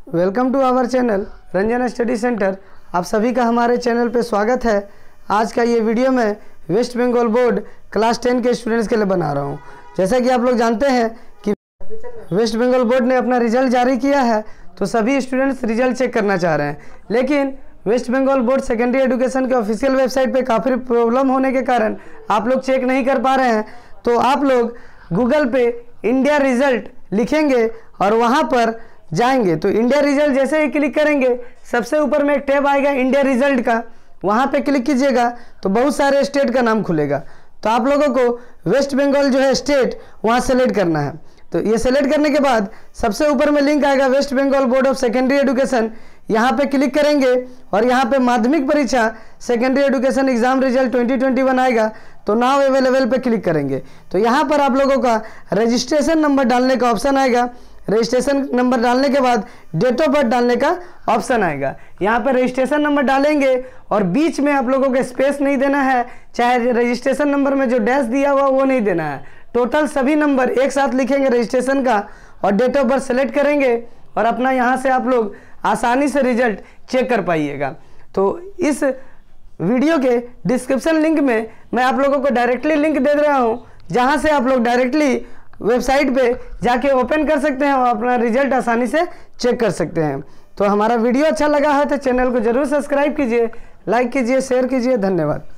Welcome to our channel Ranjan study centre. आप सभी का हमारे चैनल पे स्वागत है। आज का ये वीडियो मैं वेस्ट बंगाल बोर्ड क्लास 10 के स्टूडेंट्स के लिए बना रहा हूँ। जैसा कि आप लोग जानते हैं कि वेस्ट बंगाल बोर्ड ने अपना रिजल्ट जारी किया है, तो सभी स्टूडेंट्स रिजल्ट चेक करना चाह रहे हैं, लेकिन West Bengal board secondary education के ऑफिशियल वेबसाइट पे काफ़ी प्रॉब्लम होने के कारण आप लोग चेक नहीं कर पा रहे हैं। तो आप लोग गूगल पे इंडिया रिजल्ट लिखेंगे और वहाँ पर जाएंगे तो इंडिया रिजल्ट जैसे ही क्लिक करेंगे, सबसे ऊपर में एक टैब आएगा इंडिया रिजल्ट का, वहाँ पे क्लिक कीजिएगा तो बहुत सारे स्टेट का नाम खुलेगा। तो आप लोगों को वेस्ट बंगाल जो है स्टेट वहाँ सेलेक्ट करना है। तो ये सेलेक्ट करने के बाद सबसे ऊपर में लिंक आएगा West Bengal board of secondary education, यहाँ पे क्लिक करेंगे और यहाँ पे माध्यमिक परीक्षा सेकेंडरी एजुकेशन एग्जाम रिजल्ट 2021 आएगा, तो नाउ अवेलेबल पे क्लिक करेंगे। तो यहाँ पर आप लोगों का रजिस्ट्रेशन नंबर डालने का ऑप्शन आएगा। रजिस्ट्रेशन नंबर डालने के बाद डेट ऑफ बर्थ डालने का ऑप्शन आएगा। यहाँ पर रजिस्ट्रेशन नंबर डालेंगे और बीच में आप लोगों को स्पेस नहीं देना है, चाहे रजिस्ट्रेशन नंबर में जो डैश दिया हुआ वो नहीं देना है। टोटल सभी नंबर एक साथ लिखेंगे रजिस्ट्रेशन का और डेट ऑफ बर्थ सेलेक्ट करेंगे और अपना यहाँ से आप लोग आसानी से रिजल्ट चेक कर पाइएगा। तो इस वीडियो के डिस्क्रिप्शन लिंक में मैं आप लोगों को डायरेक्टली लिंक दे रहा हूँ, जहाँ से आप लोग डायरेक्टली वेबसाइट पे जाके ओपन कर सकते हैं और अपना रिजल्ट आसानी से चेक कर सकते हैं। तो हमारा वीडियो अच्छा लगा है तो चैनल को जरूर सब्सक्राइब कीजिए, लाइक कीजिए, शेयर कीजिए। धन्यवाद।